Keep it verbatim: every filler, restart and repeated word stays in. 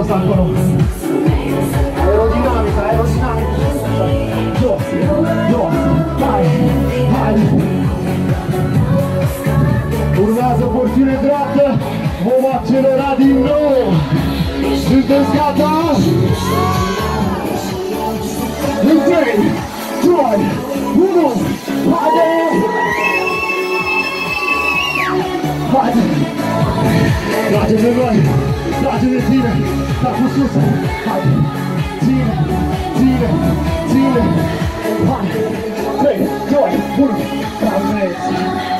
sta acolo. Aerodinamica, aerodinamica. Jos, jos, hai, hai. Urmează porțiune dreaptă, vom accelera din nou. Sunteți gata? În trei, doi, unu, haide! Haide! Trage de noi, trage de tine, dar cu sus, haide! Ține, ține, ține, haide! trei, doi, unu, calmezi!